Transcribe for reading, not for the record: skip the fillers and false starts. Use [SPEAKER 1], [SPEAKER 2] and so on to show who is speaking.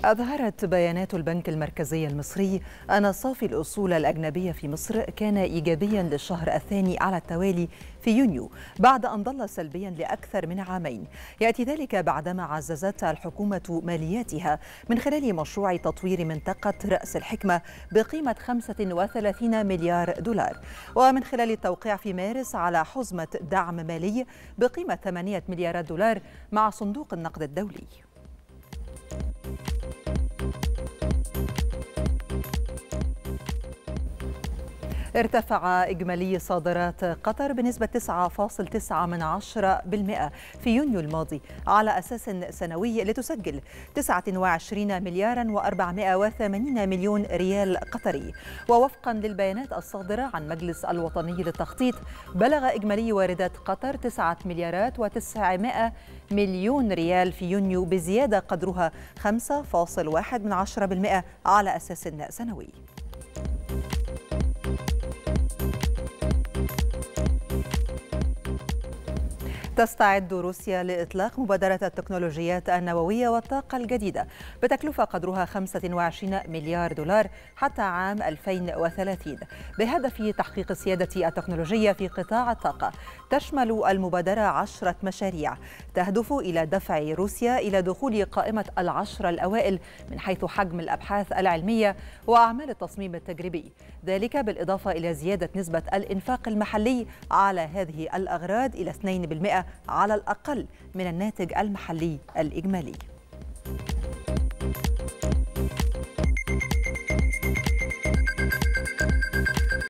[SPEAKER 1] أظهرت بيانات البنك المركزي المصري أن صافي الأصول الأجنبية في مصر كان إيجابيا للشهر الثاني على التوالي في يونيو بعد أن ظل سلبيا لأكثر من عامين. يأتي ذلك بعدما عززت الحكومة مالياتها من خلال مشروع تطوير منطقة رأس الحكمة بقيمة 35 مليار دولار، ومن خلال التوقيع في مارس على حزمة دعم مالي بقيمة 8 مليارات دولار مع صندوق النقد الدولي. ارتفع إجمالي صادرات قطر بنسبة 9.9% في يونيو الماضي على أساس سنوي لتسجل 29 مليار و480 مليون ريال قطري. ووفقا للبيانات الصادرة عن مجلس الوطني للتخطيط، بلغ إجمالي واردات قطر 9 مليارات و900 مليون ريال في يونيو بزيادة قدرها 5.1% على أساس سنوي. تستعد روسيا لإطلاق مبادرة التكنولوجيات النووية والطاقة الجديدة بتكلفة قدرها 25 مليار دولار حتى عام 2030 بهدف تحقيق السيادة التكنولوجية في قطاع الطاقة. تشمل المبادرة 10 مشاريع تهدف إلى دفع روسيا إلى دخول قائمة ال10 الأوائل من حيث حجم الأبحاث العلمية وأعمال التصميم التجريبي، ذلك بالإضافة إلى زيادة نسبة الإنفاق المحلي على هذه الأغراض إلى 2% على الأقل من الناتج المحلي الإجمالي.